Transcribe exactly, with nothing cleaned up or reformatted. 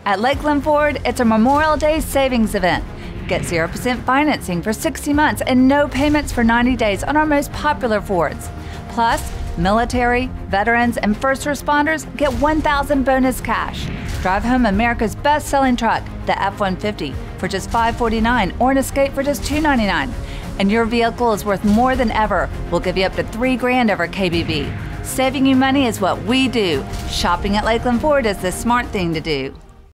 At Lakeland Ford, it's a Memorial Day savings event. Get zero percent financing for sixty months and no payments for ninety days on our most popular Fords. Plus, military, veterans, and first responders get one thousand dollars bonus cash. Drive home America's best-selling truck, the F one fifty, for just five hundred forty-nine dollars or an Escape for just two hundred ninety-nine dollars. And your vehicle is worth more than ever. We'll give you up to three grand over K B B. Saving you money is what we do. Shopping at Lakeland Ford is the smart thing to do.